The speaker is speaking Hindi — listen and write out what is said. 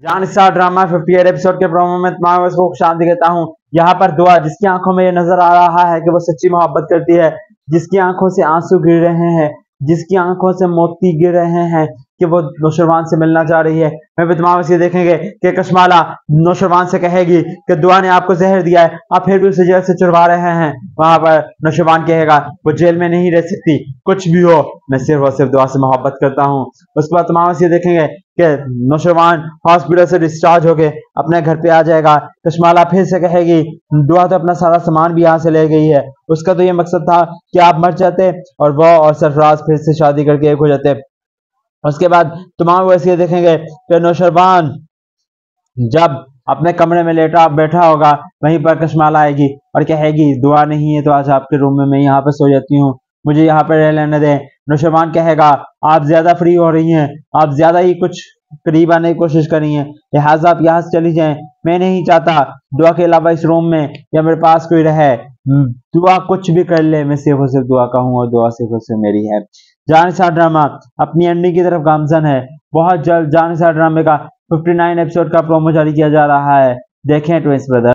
जान स्टार ड्रामा 58 एपिसोड के प्रोमो में तमाम को शांति कहता हूँ। यहाँ पर दुआ जिसकी आंखों में ये नजर आ रहा है कि वो सच्ची मोहब्बत करती है, जिसकी आंखों से आंसू गिर रहे हैं, जिसकी आंखों से मोती गिर रहे हैं कि वो नौशरवान से मिलना चाह रही है। मैं भी तमाम इसे देखेंगे कि कशमाला नौशरवान से कहेगी कि दुआ ने आपको जहर दिया है, आप फिर भी उसे जेल से छुड़वा रहे हैं। वहां पर नौशरवान कहेगा वो जेल में नहीं रह सकती, कुछ भी हो मैं सिर्फ और सिर्फ दुआ से मोहब्बत करता हूँ। उसके बाद तमाम इसे देखेंगे कि नौशरवान हॉस्पिटल से डिस्चार्ज होके अपने घर पे आ जाएगा। कशमाला फिर से कहेगी दुआ तो अपना सारा सामान भी यहाँ से ले गई है, उसका तो ये मकसद था कि आप मर जाते और वो और सरफराज फिर से शादी करके एक हो जाते। उसके बाद तमाम वैसे देखेंगे कि नौशरवान जब अपने कमरे में लेटा बैठा होगा, वहीं पर कशमाला आएगी और कहेगी दुआ नहीं है तो आज आपके रूम में मैं यहाँ पर सो जाती हूँ, मुझे यहाँ पर रह लेने दें। नौशरवान कहेगा आप ज्यादा फ्री हो रही हैं, आप ज्यादा ही कुछ करीब आने की कोशिश कर रही हैं, लिहाजा आप यहाँ से चली जाएं। मैं नहीं चाहता दुआ के अलावा इस रूम में या मेरे पास कोई रहे। दुआ कुछ भी कर ले, मैं सिर्फ और सिर्फ दुआ का हूँ और दुआ सिर्फ और सिर्फ मेरी है। जान सा ड्रामा अपनी एंडिंग की तरफ गामजन है। बहुत जल्द जान सा ड्रामे का 59 एपिसोड का प्रोमो जारी किया जा रहा है। देखें ट्विंस ब्रदर।